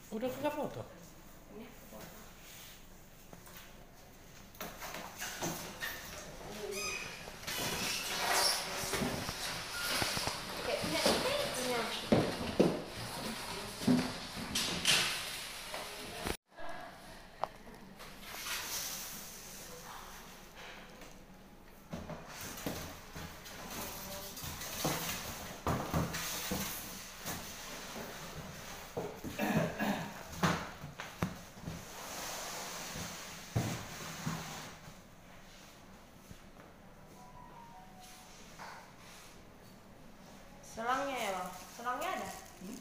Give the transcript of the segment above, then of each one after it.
Udah kagak foto. Selangnya ya bang? Selangnya ada?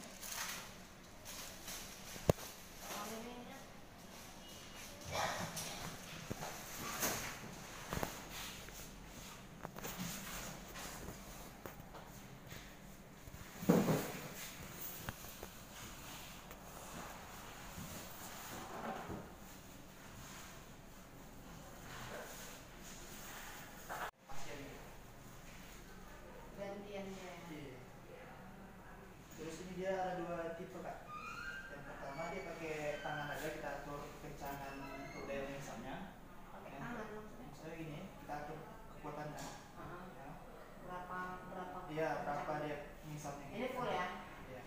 Gantiannya ya? Terus ini dia ada dua tipe kak. Yang pertama dia pakai tangan aja, kita atur kencangan untuk daya misalnya. Pakai tangan maksudnya? Misalnya gini, kita atur kekuatannya. Ya. Berapa? Iya, berapa dia misalnya. Ini full ya? Iya.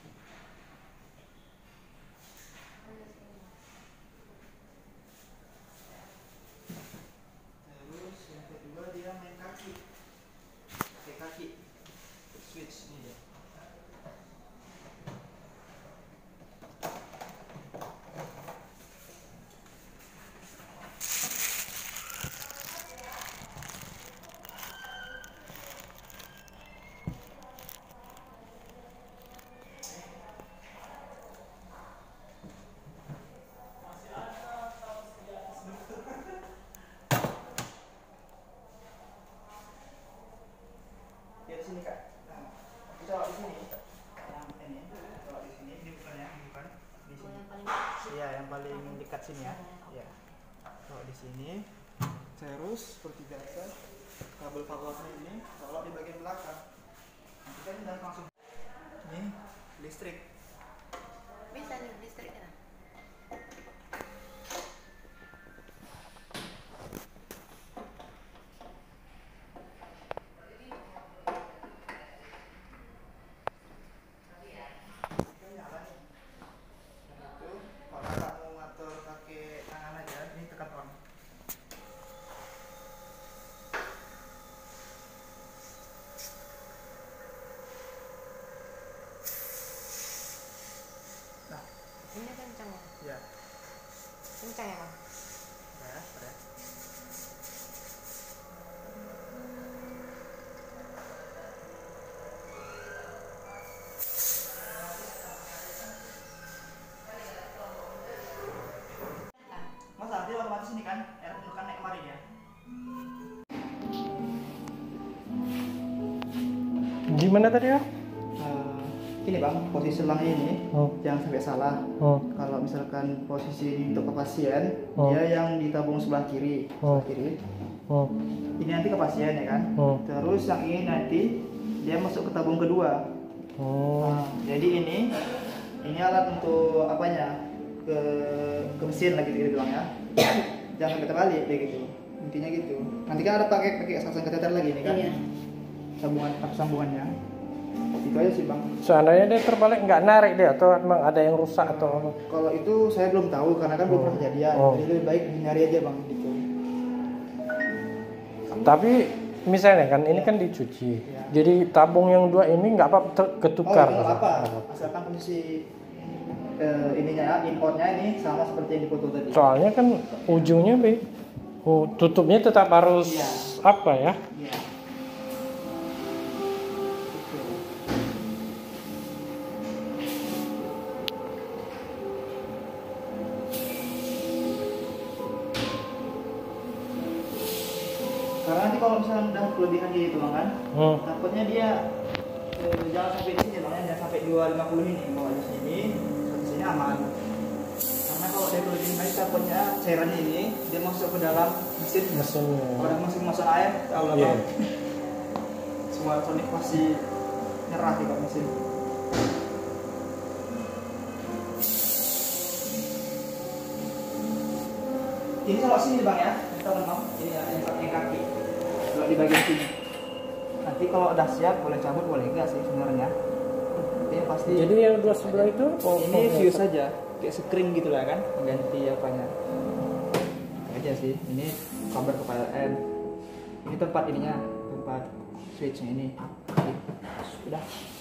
Terus yang kedua dia main kaki. Pakai kaki. Switch ini dia. Lihat sini kak. Nah, colok di sini. Yang ini, colok di sini. Ini bukan ya, bukan. Di sini. Iya, yang paling dekat sini ya. Iya. Colok di sini. Terus seperti biasa, kabel powernya ini colok di bagian belakang. Nanti kan udah langsung. Ini listrik. Bisa nih listriknya. Ini kencang ya? Ya, Kencang ya bang? ya, ya. Mas nanti otomatis ini kan, air bukan naik kemari ya. Gimana tadi ya? Ini bang, posisi selangnya ini jangan sampai salah. Kalau misalkan posisi untuk ke pasien, dia yang ditabung sebelah kiri, Ini nanti ke pasien ya kan. Terus yang ini nanti dia masuk ke tabung kedua. Nah, jadi ini alat untuk apanya? Ke mesin lagi gitu bang ya. Jangan sampai terbalik kayak gitu. Intinya gitu. Nanti kan ada pakai sasaran kateter lagi nih kan. Iya. Sambungannya. Itu aja sih bang. Seandainya dia terbalik nggak narik dia atau emang ada yang rusak atau? Kalau itu saya belum tahu karena kan belum pernah kejadian. Jadi lebih baik nyari aja bang gitu. Tapi misalnya kan ini kan dicuci, jadi tabung yang dua ini nggak apa ketukar. Oh, nggak apa. Asalkan posisi ininya importnya ini sama seperti yang di foto tadi. Soalnya kan ujungnya tutupnya tetap harus apa ya? Iya. Karena nanti kalau misalnya udah kelebihan gitu kan, takutnya dia jangan sampai di sini, jangan sampai 250 ini, kalau di sini aman. Karena kalau dia kelebihan lagi takutnya cairan ini dia masuk ke dalam mesinnya. Kalau masuk air, Allah bang. Semua elektronik pasti nyerah di mesin. Ini kalau sini bang ya, teman-teman, ini ya yang pakai kaki. Kalau di bagian sini. Nanti kalau udah siap boleh cabut boleh enggak sih sebenarnya. Ini pasti. Jadi yang dua sebelah itu ini fuse saja, kayak screen gitu lah kan, mengganti apanya. Aja sih. Ini kabel ke PLN. Ini tempat ininya, tempat switchnya ini. Sudah.